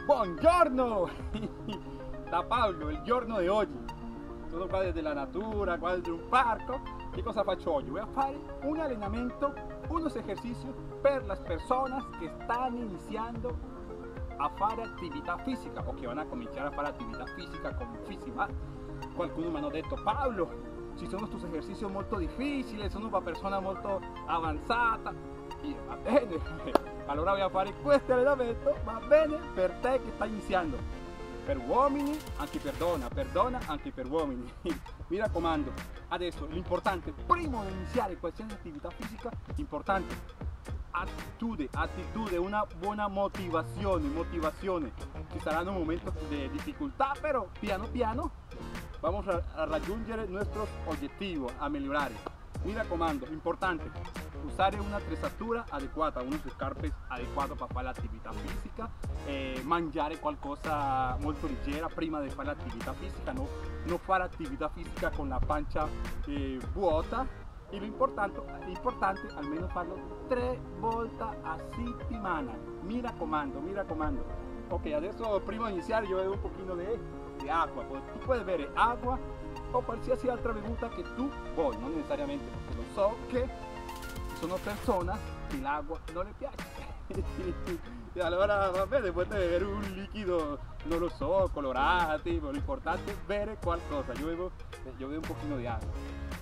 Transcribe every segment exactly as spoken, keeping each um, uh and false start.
Buongiorno! Da Paolo, il giorno di oggi. Sono qua della natura, qua di un parco. Che cosa faccio oggi? Voy a fare un allenamento, unos ejercicios per las personas que están iniciando a fare attività fisica o che vanno a cominciare a fare attività fisica con Fisimat. Qualcuno mi hanno detto: Paolo, ci sono questi esercizi molto difficili, sono una persona molto avanzata. Io, va bene, allora voy a fare questo allenamento, va bene per te che stai iniziando. Per uomini, anche per donna, per donna, anche per uomini. Mi raccomando, adesso l'importante, prima di iniziare qualsiasi attività fisica, importante, attitudine, attitudine, una buona motivazione, motivazione. Ci saranno momenti di difficoltà, però piano piano vamos a, a raggiungere nuestros objetivos, a migliorare. Mi raccomando, importante, usare un'attrezzatura adeguata, unos scarpe adeguato per fare l'attività fisica, eh, mangiare qualcosa molto leggera prima di fare l'attività fisica, no, non fare attività fisica con la pancia eh, vuota, e l'importante importante almeno farlo tre volte a settimana. Mi raccomando, mi raccomando. Ok, adesso prima di iniziare io bevo un pochino di acqua. Tu puoi bere acqua o qualsiasi altra bevuta che tu vuoi, non necessariamente, perché lo so che sono persone che l'acqua non le piace. E allora va bene, puoi bere un liquido, non lo so, colorato, l'importante è bere qualcosa. Io bevo, io bevo un pochino di acqua.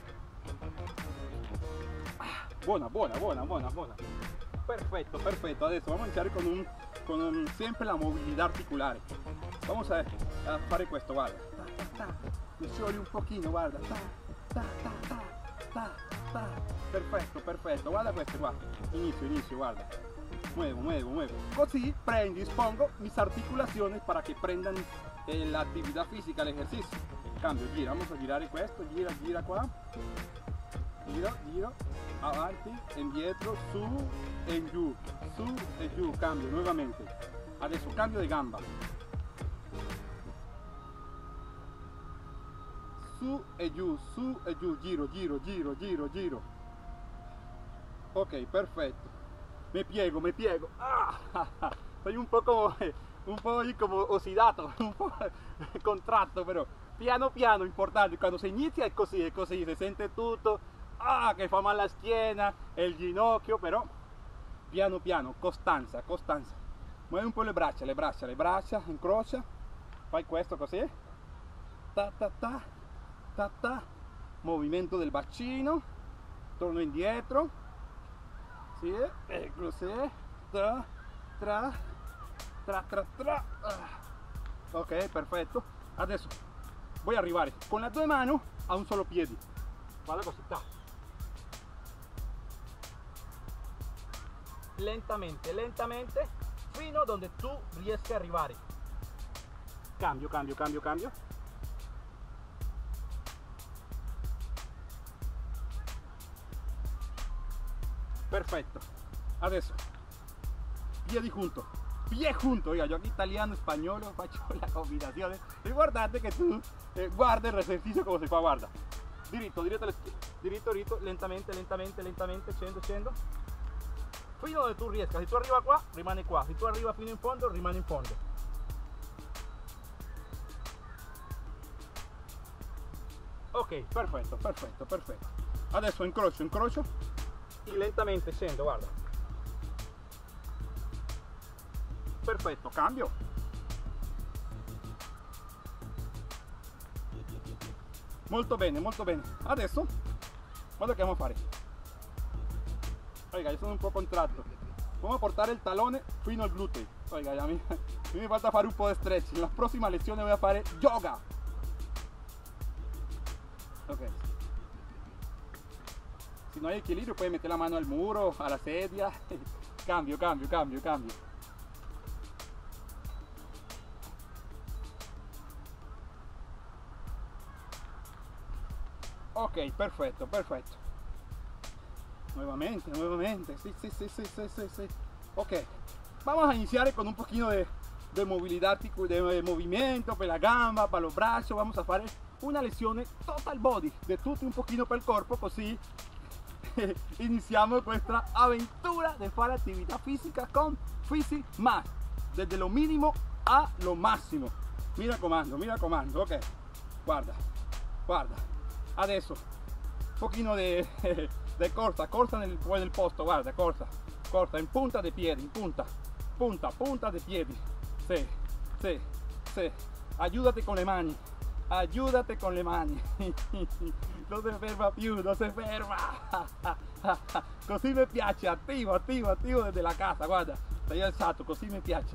Ah, buona, buona, buona, buona, buona. Perfetto, perfetto. Adesso vamos a iniziare con, un, con un, sempre la movilità articolare. Vamos a, a fare questo, guarda. Ta, ta, ta. Mi sciogli un pochino, guarda. Ta, ta, ta, ta, ta, ta. Perfetto, perfetto. Guarda questo qua. Inizio, inizio, guarda. Muevo, muevo, muevo. Così prendo, dispongo mis articulaciones para que prendan eh, la actividad fisica, el ejercicio. Cambio, gira, vamos a girare questo, gira, gira qua. Giro, giro, avanti, indietro, su e giù, su e giù, cambio nuovamente. Adesso cambio di gamba. Su e giù, su e giù, giro, giro, giro, giro, giro. Ok, perfetto. Me piego, me piego. Ah, soy un poco, un po' como ossidato, un po' contratto, però piano piano, importante. Quando si inizia è così, è così, si sente tutto. Ah, che fa male la schiena, il ginocchio, però piano piano, costanza, costanza. Muovi un po' le braccia, le braccia, le braccia, incrocia. Fai questo così. Ta ta ta, ta ta. Movimento del bacino. Torno indietro. Sì, e così, tra, tra, tra, tra, tra. Ok, perfetto. Adesso voy a arrivare con le due mani a un solo piede. Guarda così, ta. Lentamente, lentamente, fino a dove tu riesci a arrivare. Cambio, cambio, cambio, cambio. Perfetto, adesso piedi junto, pie junto. Oiga, yo aquí italiano, spagnolo, faccio la combinazione. Ricordate che tu eh, guarda il esercizio come si fa, guarda. Diritto, diritto alle schiene, diritto, diritto, lentamente, lentamente, lentamente, scendo, scendo. Fino dove tu riesca, se tu arriva qua, rimane qua, se tu arriva fino in fondo, rimane in fondo. Ok, perfetto, perfetto, perfetto. Adesso incrocio, incrocio. E lentamente scendo, guarda. Perfetto, cambio. Molto bene, molto bene. Adesso guarda che vamos a fare. Oiga, io sono un po' contratto. Vamos a portare il talone fino al gluteo. Oiga, a me, a me mi falta fare un po' di stretch. Nella prossima lezione voy a fare yoga. Ok. Si no hay equilibrio puoi mettere la mano al muro, alla sedia. Cambio, cambio, cambio, cambio. Ok, perfetto, perfetto. Nuevamente, nuevamente. Sí, sí, sí, sí, sí, sí, sí. Ok, vamos a iniciar con un poquito de, de movilidad, de movimiento per la gamba, para los brazos. Vamos a fare una lezione total body, de tutto un pochino per il corpo, così iniziamo questa avventura di fare attività fisica con Fisimat, desde lo mínimo a lo massimo. Mira comando, mira comando, ok. Guarda, guarda. Adesso, un pochino de, de corsa, corsa nel, nel posto, guarda, corsa, corsa, in punta de piedi, in punta, punta, punta de piedi. Sí, sí, sí. Ayúdate con le mani, ayúdate con le mani. Non si ferma più, non si ferma. Così mi piace, attivo, attivo, attivo desde la casa, guarda, stai alzato, così mi piace.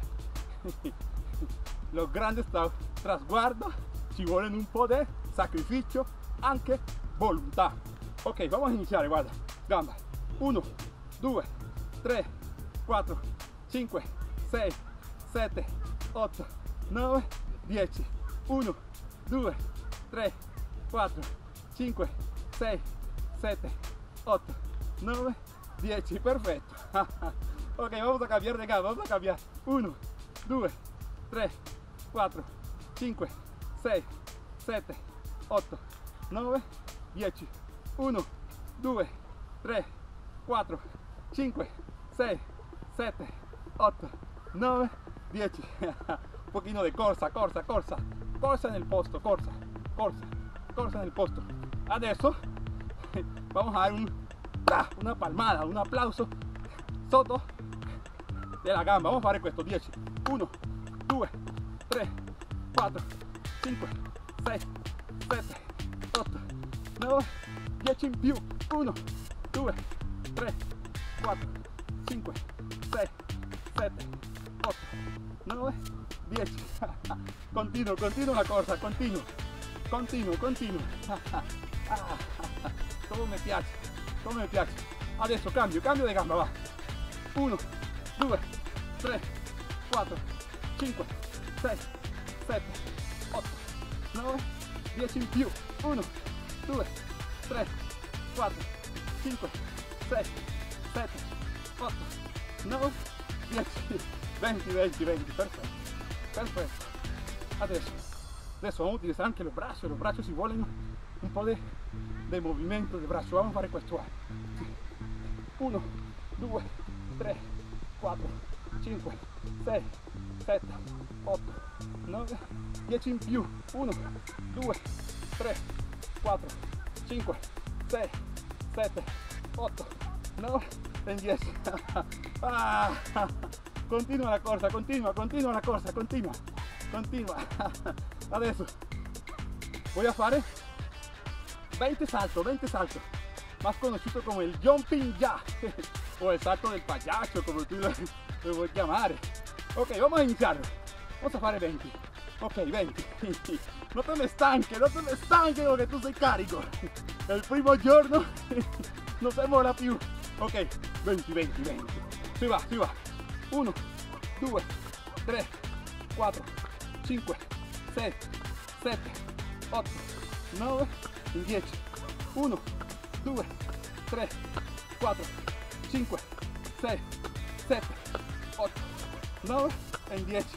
Lo grande trasguardo ci vuole un po' di sacrificio, anche volontà. Ok, vamos a iniziare, guarda, gamba, uno, due, tre, quattro, cinque, sei, sette, otto, nove, dieci, uno, due, tre, quattro, cinque, sei, sette, otto, nove, dieci, perfetto. Ok, vamos a cambiar de gamba, vamos a cambiar, uno, due, tre, quattro, cinque, sei, sette, otto, nove, dieci, uno, due, tre, quattro, cinque, sei, sette, otto, nove, dieci. Un pochino de corsa, corsa, corsa, corsa nel posto, corsa, corsa, corsa nel posto. Adesso vamos a dar un, una palmada, un applauso sotto della gamba. Vamos a fare questo, dieci, uno, due, tre, quattro, cinque, sei, sette, otto, nove, dieci in più, uno, due, tre, quattro, cinque, sei, sette, otto, nove, dieci. Continuo, continuo la corsa, continuo, continuo, continuo. Come mi piace, come mi piace. Adesso cambio, cambio di gamba, va. uno, due, tre, quattro, cinque, sei, sette, otto, nove, dieci in più, uno, due, tre, quattro, cinque, sei, sette, otto, nove, dieci, venti, venti, venti, perfetto, perfetto. Adesso, adesso vamos a utilizar anche los brazos, los brazos si vuelven un po' de, de movimiento de brazo. Vamos a fare questo, uno, due, tre, quattro, cinque, sei, sette, otto, nove, dieci in più, uno, due, tre, quattro, cinque, sei, sette, otto, nove e dieci. Ah, continua la corsa, continua, continua la corsa, continua, continua. Adesso voy a fare venti salto, venti salto, más conocido como el jumping jack o el salto del payaso, como tú lo, lo vuoi chiamare. Ok, vamos a iniziare, vamos a fare venti. Ok, venti. No te me estanques, no te me estanques porque tú sei carico. El primo giorno non si mola più. Ok, venti, venti, venti. Si va, si va. uno, due, tre, quattro, cinque, sei, sette, otto, nove, dieci. uno, due, tre, quattro, cinque, sei, sette, otto, nove e dieci.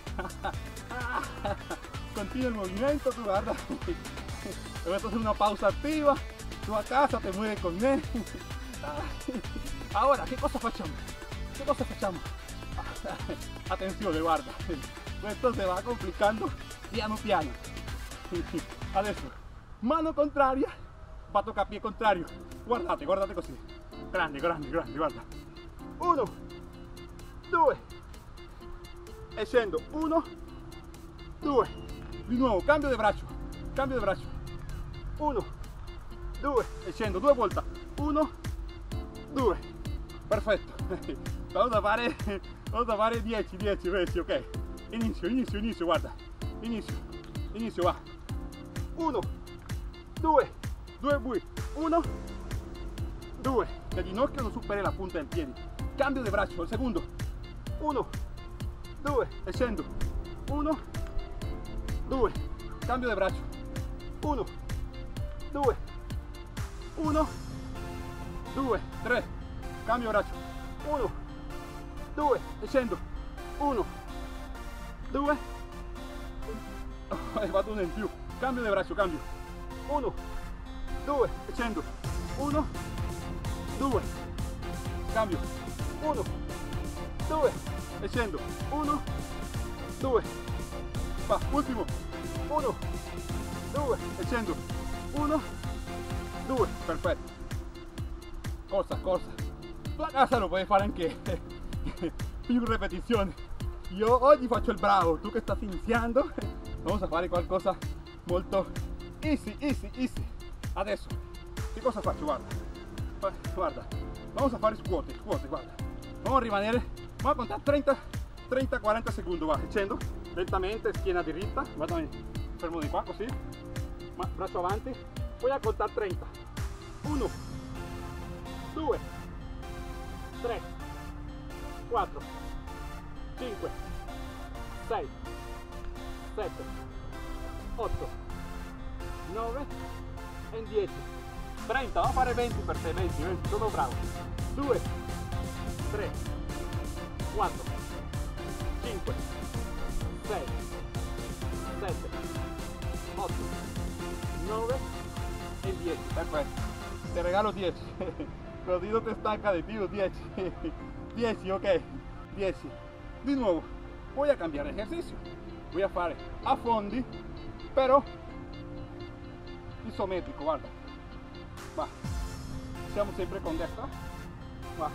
Continua el movimiento, tú guarda. Voy a hacer una pausa activa. Tú a casa te mueves con él. Ahora, ¿qué cosa facciamo? ¿Qué cosa facciamo? Attenzione, guarda. Esto se va complicando piano piano. Adesso, mano contraria, va a tocar pie contrario. Guardate, guardate così. Grande, grande, grande, guarda. Uno, due. E scendo. Uno, due. Di nuovo, cambio di braccio. Cambio di braccio. Uno, due. E scendo due volte. Uno, due. Perfetto. Vamos a fare, vamos a fare dieci, dieci, dieci, ok. Inizio, inizio, inizio, guarda. Inizio, inizio, va. Uno, due, due bui. Uno, due. Il ginocchio non superi la punta del piede. Cambio di braccio, il secondo. Uno, due, e scendo. Uno, due. Cambio di braccio. Uno, due. Uno, due, tre. Cambio braccio. Uno, due, e scendo. Uno, due. Oh, hai fatto uno in più. Cambio di braccio, cambio. Uno, due, e scendo. Uno, due. Cambio. Uno, due, e scendo. Uno, due. va, ultimo, uno, due, e scendo, uno, due, perfetto. Cosa, cosa, la casa lo puoi fare anche più ripetizioni. Io oggi faccio il bravo, tu che stai iniziando, vamos a fare qualcosa molto easy, easy, easy. Adesso, che cosa faccio? Guarda, guarda, vamos a fare scuote, scuote, guarda. Vamos a rimanere, vamos a contare trenta, trenta, quaranta secondi, va, scendo lentamente, schiena diritta, guardami, fermo di qua così, ma braccio avanti, poi a contare trenta, uno, due, tre, quattro, cinque, sei, sette, otto, nove e dieci. trenta, vamo a fare venti per te, venti, venti, sono bravo. due, tre, quattro, cinque, sei, sette, otto, nove e dieci. Perfetto, te regalo dieci. Così no te stanca de più, dieci. dieci, ok, dieci. Di nuovo, voy a cambiare ejercicio. Voy a fare a fondi, però isometrico, guarda. Va, siamo sempre con destra. Va,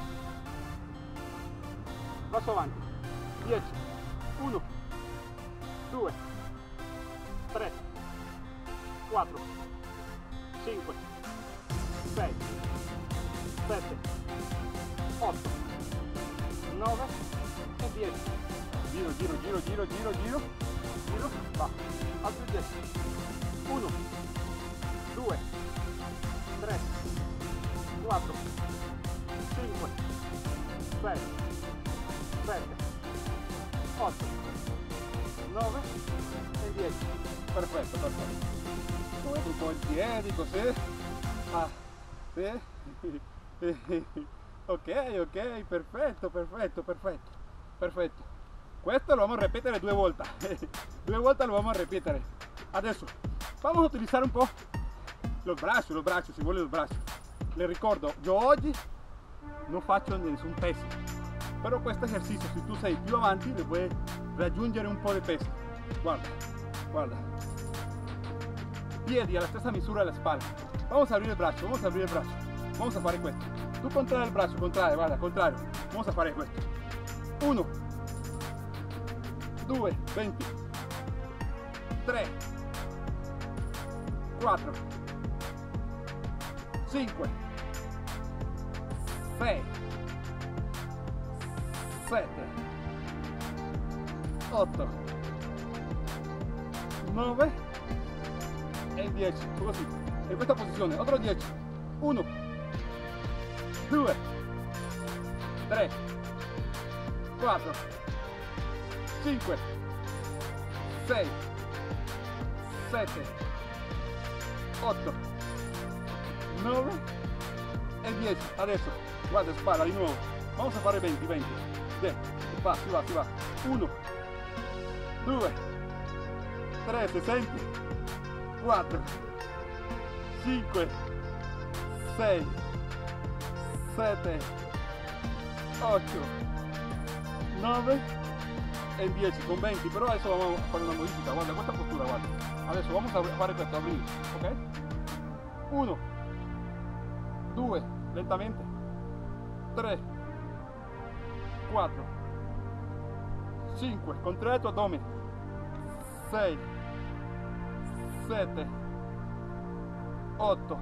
passo avanti. dieci, uno, due, tre, quattro, cinque, sei, sette, otto, nove e dieci. Giro, giro, giro, giro, giro, giro, giro, va, altri dieci. uno, due, tre, quattro, cinque, sei, sette, otto, nove e dieci. Perfetto, perfetto. Poi un po' in piedi, così. Ah, sì. Ok, ok, perfetto, perfetto, perfetto, perfetto. Questo lo vamos a repetir due volte. Due volte lo vamos a repetir. Adesso vamos a utilizar un po' los brazos, los brazos, si vuole los brazos. Le ricordo, io oggi non faccio nessun peso, però questo esercizio, se tu sei più avanti, le puoi raggiungere un po' di peso. Guarda, guarda. Piedi alla stessa misura della spalla. Vamos a abrir el brazo, vamos a abrir el brazo. Vamos a fare questo. Tu contrae il braccio, contrae, guarda, contrario. Vamos a fare questo. uno, due, venti, tre, quattro, cinque, sei, sette, otto, nove e dieci. Così, in questa posizione, altro dieci. uno, due, tre, quattro, cinque, sei, sette, otto, nove e dieci. Adesso, guarda, spara di nuovo. Vamos a fare venti, venti. Bien, si va, si va, si va. uno, due, tre, se senti. quattro, cinque, sei, sette, otto, nove e dieci, con venti, però adesso vamos a fare una modifica, guarda questa postura, guarda. Adesso vamos a fare questo, aprire, ok? uno, due, lentamente, tre, quattro, cinque, contrae il tuo addome, sei, sette, otto,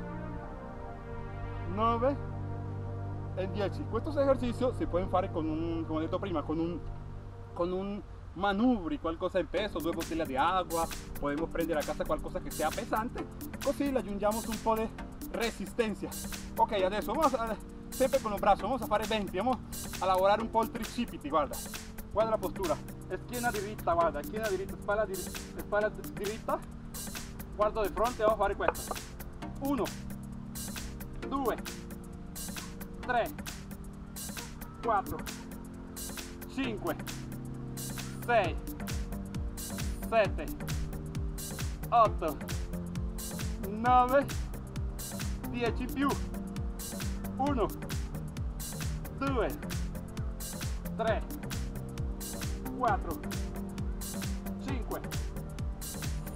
nove e dieci. Questo esercizio si può fare con un, come ho detto prima, con un, con un manubri, qualcosa in peso, due bottiglie di acqua, possiamo prendere a casa qualcosa che sia pesante, così le aggiungiamo un po' di resistenza. Ok, adesso vamos a, sempre con il braccio, vamos a fare venti, vamos a lavorare un po' il tricipiti, guarda, guarda la postura, schiena diritta, guarda, schiena diritta, spalla, dir spalla diritta, guardo di fronte, vamos a fare questo, uno, due, tre, quattro, cinque, sei, sette, otto, nove, dieci più, uno, due, tre, quattro, cinque,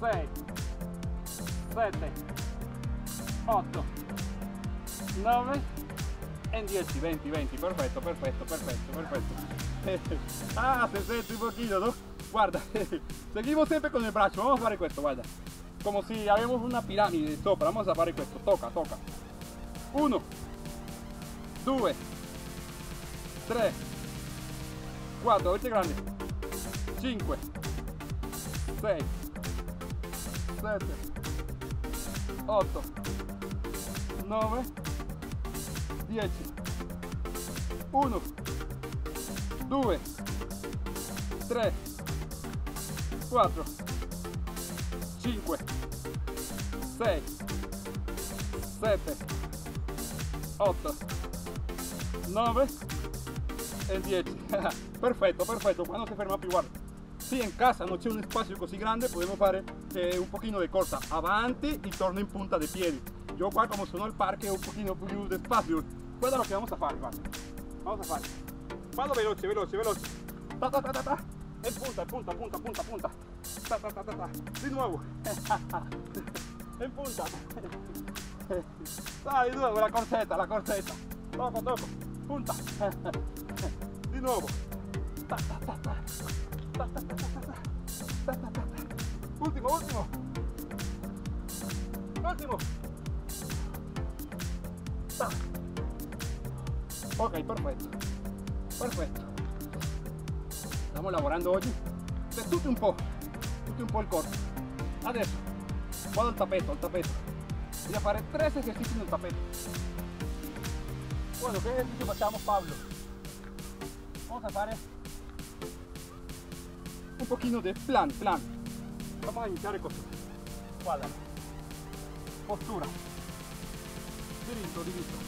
sei, sette, otto, nove e dieci, venti, venti, perfetto, perfetto, perfetto, perfetto. Ah, se senti un poquito, ¿no? Guarda, seguimos siempre con el brazo, vamos a fare questo, guarda. Como si habíamos una pirámide sopra, vamos a fare questo, toca, toca. uno, due, tre, quattro, avete grande, cinque, sei, sette, otto, nove, dieci, uno, due, tre, quattro, cinque, sei, sette, otto, nove e dieci. Perfetto, perfetto, qua non si ferma più, guarda. Si in casa non c'è un spazio così grande, possiamo fare eh, un pochino di corsa avanti y torno in punta de piedi. Yo qua como sono al parque un pochino più di spazio. Guarda lo che vamos a fare, guarda. Vamos a fare. Vado veloce, veloce, veloce. Ta ta ta ta ta. En punta, en punta, punta, punta, punta. Ta ta ta ta ta. Di nuovo. En punta. Dai, di nuovo la corsetta, la corsetta. Toco, toco. Punta. Di nuovo. Ta ta ta ta. Ta ta ta ta ta. Ta ta ta ta. Ultimo, ultimo. Ultimo. Ta. Ok, perfetto. Perfetto. Stiamo lavorando oggi per tutto un po', tutto un po' il corpo. Adesso vado al tappeto, al tappeto. Voy a fare tre esercizi nel tappeto. Bueno, che esercizio facciamo, Pablo? Vamos a fare un pochino di plan, plan. Vamos a iniziare così. Guarda. Postura. Diritto, diritto.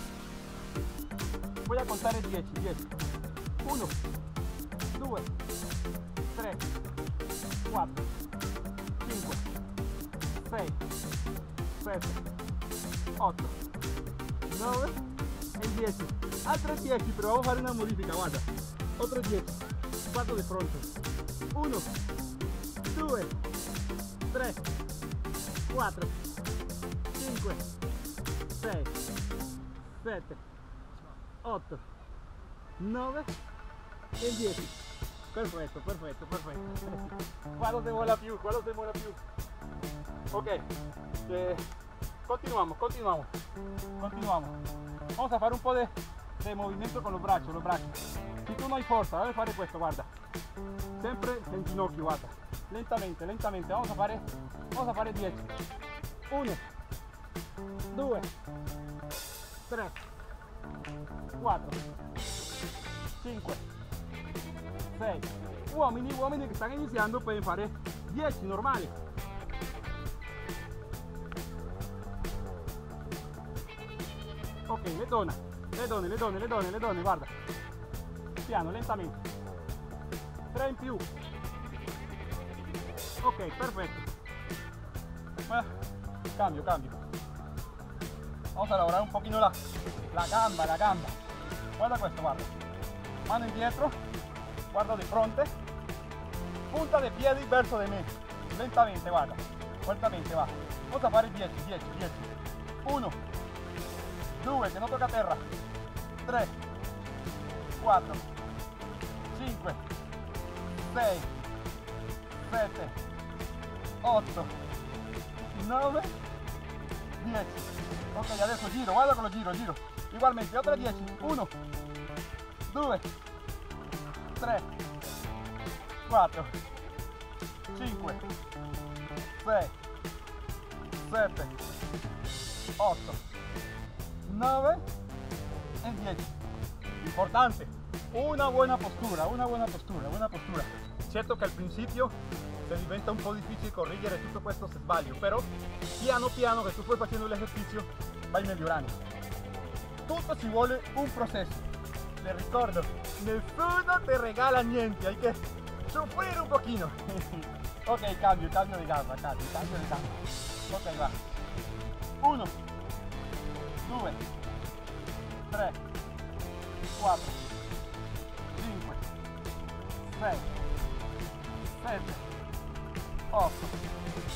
Voy a contare dieci, dieci. uno, due, tre, quattro, cinque, sei, sette, otto, nove e dieci. Altre dieci, però vamos a fare una modifica, guarda. Otro dieci. Quattro di fronte. uno, due, tre, quattro, cinque, sei, sette, otto, nove e dieci. Perfetto, perfetto, perfetto. Qua non demola più, qua non demola più. Ok, eh, continuamos, continuamos, continuamos. Vamos a fare un po' de, de movimiento con los brazos, los brazos. Si tu no hai forza, debe fare questo, guarda. Sempre in ginocchio, guarda. Lentamente, lentamente. Vamos a fare, vamos a fare dieci. uno, due, tre, quattro, cinque, sei. Uomini, uomini che stanno iniziando per fare dieci normali. Ok, le donne, le donne, le donne, le donne, le donne, guarda. Piano, lentamente. tre in più. Ok, perfetto. Eh, cambio, cambio. Vamos a lavorare un pochino la, la gamba, la gamba. Guarda questo, guarda. Mano indietro, guardo di fronte, punta dei piedi verso di me. Lentamente, guarda. Lentamente, va. Vamos a fare dieci, dieci, dieci. uno, due, che non tocca a terra. tre, quattro, cinque, sei, sette, otto, nove, dieci. Ok, adesso giro, guarda con lo giro, giro. Igualmente, otra dieci. uno, due, tre, quattro, cinque, sei, sette, otto, nove e dieci. Importante, una buena postura, una buena postura, buena postura. Certo che al principio se diventa un po' difficile correggere tutto questo sbaglio, però piano piano che tu puoi facendo l'esercizio vai migliorando. Tutto ci vuole un processo. Te ricordo, nessuno te regala niente, hay que sufrir un pochino. Ok, cambio, cambio di gamba, cambio, cambio di gamba. Ok, va. uno, due, tre, quattro, cinque, sei, sette, otto,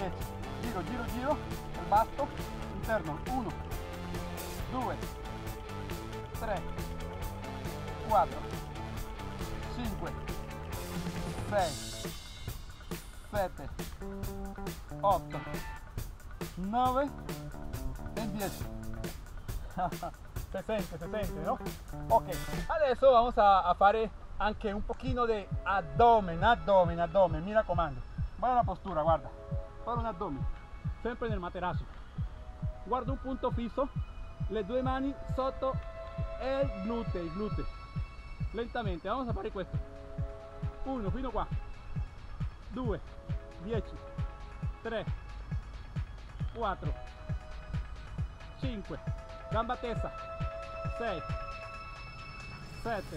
dieci. Giro, giro, giro, il basto interno. uno, due, tre, quattro, cinque, sei, sette, otto, nove e dieci. Se sente, se sente, ¿no? Ok, adesso vamos a, a fare anche un pochino di abdomen, abdomen, abdomen, mi raccomando. Guarda la postura, guarda, fare un abdomen, sempre nel materasso. Guarda un punto fisso, le due mani sotto il gluteo, il gluteo. Lentamente, vamos a fare questo. uno, fino qua. due, dieci, tre, quattro, cinque, gamba tesa, sei, sette,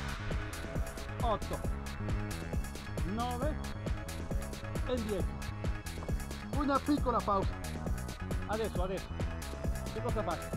otto, nove e dieci. Una piccola pausa. Adesso, adesso, che cosa faccio?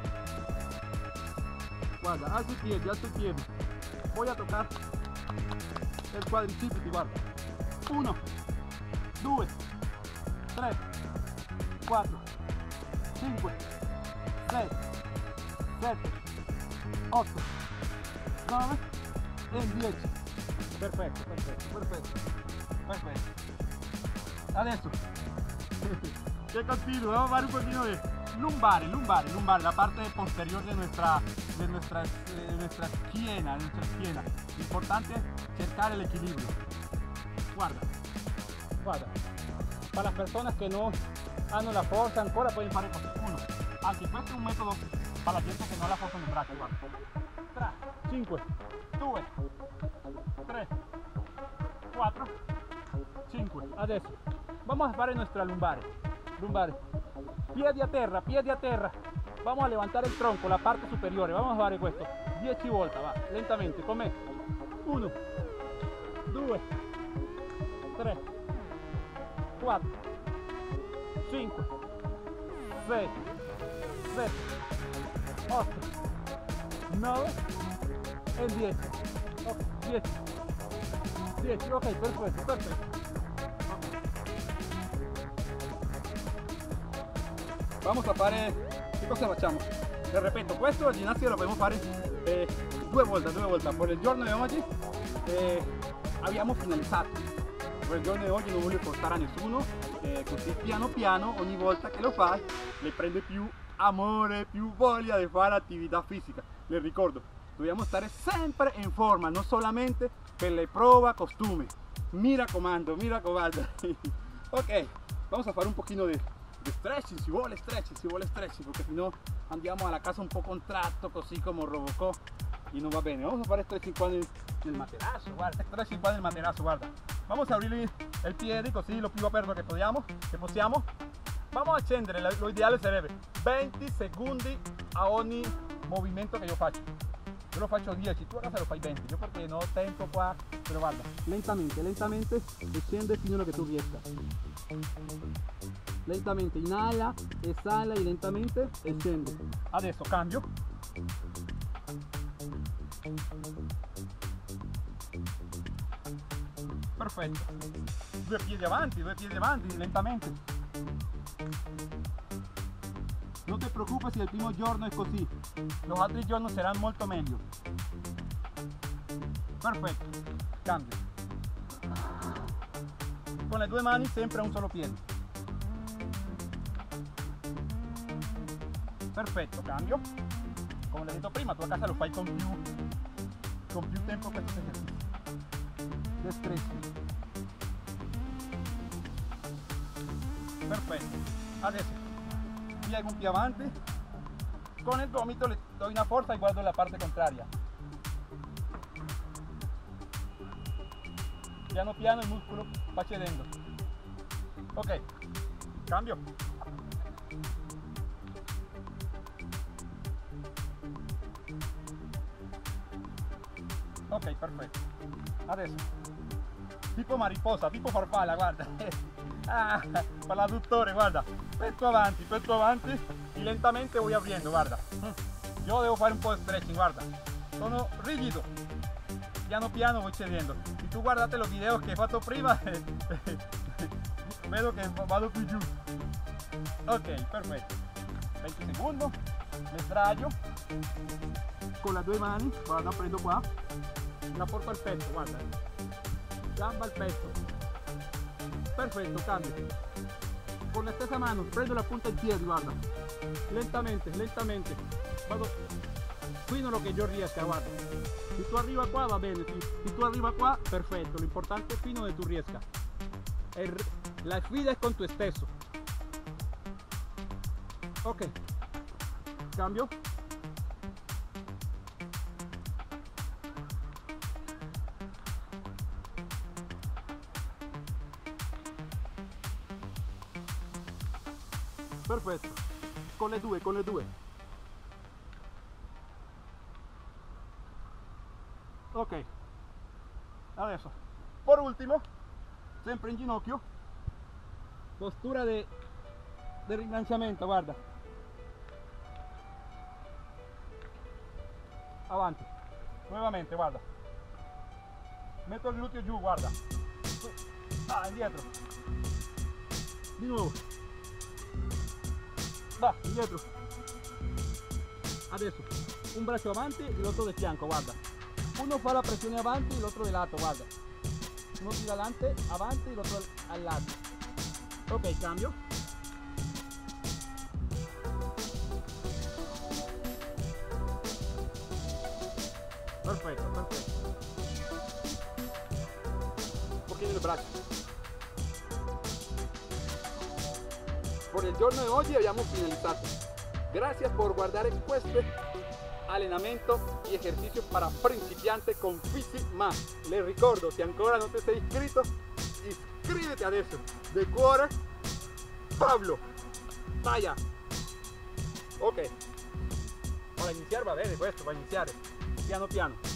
Guarda, alzo i piedi, alzo i piedi. Voy a tocar il quadricipiti, guarda. uno, due, tre, quattro, cinque, sei, sette, otto, nove e dieci. Perfetto, perfetto, perfetto, perfetto. Adesso que continuo, vamos a fare un poquito de lumbare, lumbare, lumbare, la parte posterior de nuestra, de nuestra, de nuestra schiena, de nuestra schiena. Importante cercar el equilibrio. Guarda, guarda. Para las personas que no hanno la forza ancora pueden fare così. Uno, anche questo è un metodo para la gente que no ha la forza nel braccio. Guarda. tre, cinque, due, tre, quattro, cinque. Adesso vamos a fare nuestra lumbare. Lumbare. Piedi a terra, piedi a terra. Vamos a levantar el tronco, la parte superiore. Vamos a fare questo dieci volte, va, lentamente, con me. uno, due, tre, quattro, cinque, sei, sette, otto, nove e dieci. Ok, dieci. dieci, ok, perfetto, perfetto. Vamos a fare, che cosa facciamo? Te ripeto, questo al ginnasio lo dobbiamo fare eh, due volte, due volte. Per il giorno di oggi eh, abbiamo finalizzato. Per il giorno di oggi non voglio forzare a nessuno, eh, così piano piano ogni volta che lo fai le prende più amore, più voglia di fare attività fisica. Le ricordo, dobbiamo stare sempre in forma, non solamente per le prove costume. Mi raccomando, mi raccomando. Ok, vamos a fare un pochino di stretching, si vuole stretching, si vuole stretching, porque si no andiamo alla casa un po' contratto, così come Robocop, y no va bene. Vamos a fare stretching qua nel, nel materasso, guarda, stretching qua nel materasso, guarda. Vamos a abrirle il piede così lo più aperto che possiamo, che possiamo. Vamos a scendere, lo ideale sarebbe venti secondi a ogni movimento che io faccio. Io lo faccio dieci, tu a casa lo fai venti, io perché non ho tempo qua, però guarda, lentamente, lentamente, e scende fino a che tu riesca. Lentamente inhala, eshala y lentamente scende. Adesso cambio. Perfetto. Due piedi avanti, due piedi avanti, lentamente. No te preocupes si el primo giorno es così. Los altri giorni saranno molto meglio. Perfetto. Cambio. Con le due mani sempre a un solo piede. Perfetto, cambio. Come l'ho detto prima, tu a casa lo fai con più, con più tempo questo esercizio. Stretching. Perfetto. Adesso piego un più avanti. Con il gomito le do una forza e guardo la parte contraria. Piano piano il muscolo va cedendo. Ok, cambio. Ok, perfetto. Adesso tipo mariposa, tipo farfalla, guarda. Ah, per l'adduttore, guarda. Petto avanti, petto avanti e lentamente voy abriendo, guarda. Io devo fare un po' di stretching, guarda. Sono rigido. Piano piano voy cedendo. Si tu guardate los videos che ho fatto prima, vedo che vado più giù. Ok, perfetto. venti secondi, mi sdraio con le due mani, guarda, prendo qua, la porto al petto, guarda, gamba al petto, perfetto, cambio, con la stessa mano prendo la punta del piede, guarda, lentamente, lentamente, vado fino a lo che io riesca, guarda, se tu arriva qua va bene, se tu arriva qua, perfetto, l'importante è fino dove tu riesca, la sfida è con tu stesso. Ok, cambio, perfetto, con le due, con le due, ok, adesso, per ultimo, sempre in ginocchio, postura de, de rilanciamento, guarda, avanti, nuovamente, guarda, metto il gluteo giù, guarda, ah, indietro, di nuovo, va, indietro, adesso, un braccio avanti e l'altro del fianco, guarda, uno fa la pressione avanti e l'altro del lato, guarda, uno tira adelante, avanti e l'altro al lato, ok, cambio, perfetto, perfetto, un pochino il braccio. Por el giorno de hoy abbiamo finalizado. Gracias por guardar este allenamento y ejercicio para principiantes con Physique Más. Les ricordo, si ancora no te sei iscritto, iscriviti adesso. De cuore, Pablo. Vaya. Ok. Para iniziare va bene questo, va a iniziare piano piano.